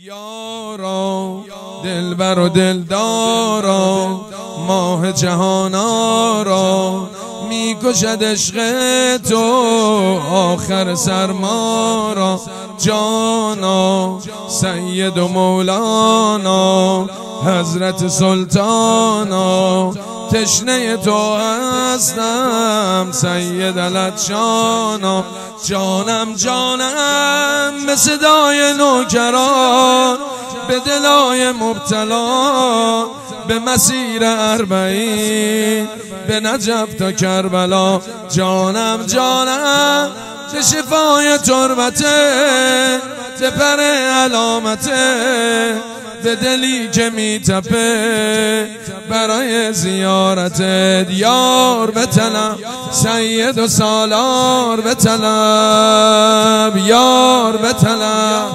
یارا دلبر و دلدارا ماه جهانارا میکشد عشق تو آخر سرمارا جانا سید و مولانا حضرت سلطانا تشنه تو هستم سید العطشانا جانم جانم به صدای نوکران به دلای مبتلا به مسیر اربعین به نجف تا کربلا جانم جانم به شفای تربته به پر علامته به دلی که میتپه برای زیارتت یار بطلب سید و سالار بطلب یار بطلب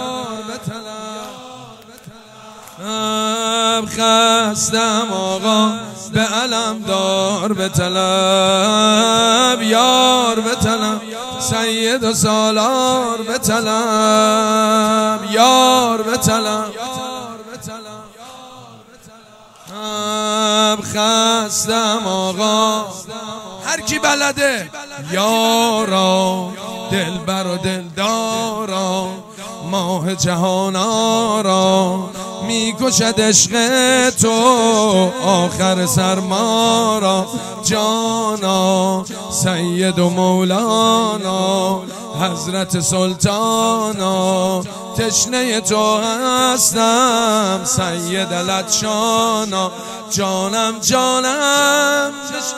خستم آقا به علم دار بطلب یار بطلب سید و سالار بطلب یار بطلب خستم آقا هر کی بلده یارا دلبر و دلدارا ماه جهانارا میکشد عشق تو آخر سرمارا جانا سید و مولانا حضرت سلطانا تشنه تو هستم سید العطشانا جانم جانم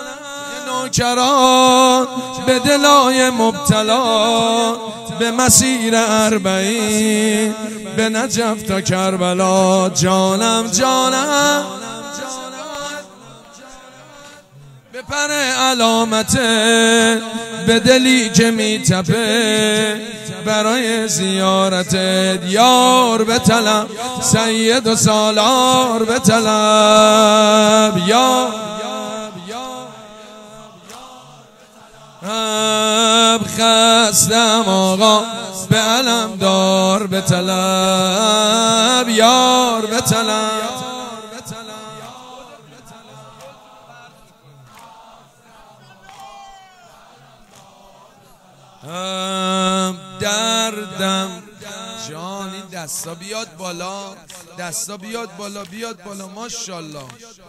نوکران به دلای مبتلا به مسیر اربعین به نجف تا کربلا جانم جانم به پر علامته به دلی که میتپه برای زیارتت یار بطلب سید و سالار بطلب یار خستم آقا به علم دار بطلب یار بطلب دردم جان این دستا بیاد بالا دستا بیاد بالا بیاد بالا ماشاءالله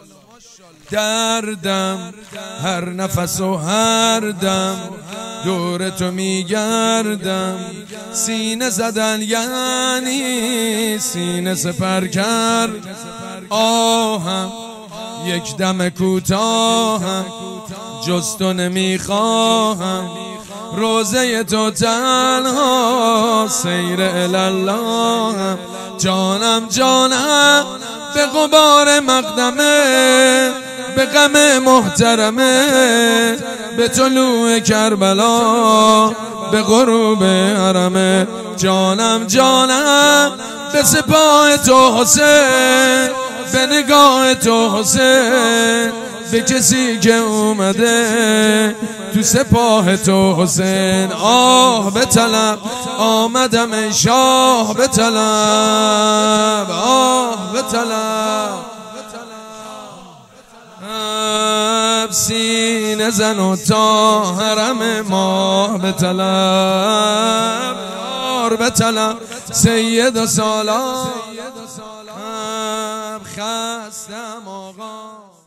دردم هر نفس و هر دم دور تو میگردم سینه زدن یعنی سینه سپر کرد آهم یک دم کوتاهم جز تو نمیخواهم روزه تو تنها سیر الله جانم جانم به غبار مقدمه به غم محترمه به طلوع کربلا به غروب حرمه جانم جانم به سپاه تو حسین به نگاه تو حسین به کسی که اومده تو سپاه تو حسین آه بطلب آمدم ای شاه بطلب آه بطلب سینه زن و تا حرم ماه بطلب یار بطلب سید و سالار خستم آقا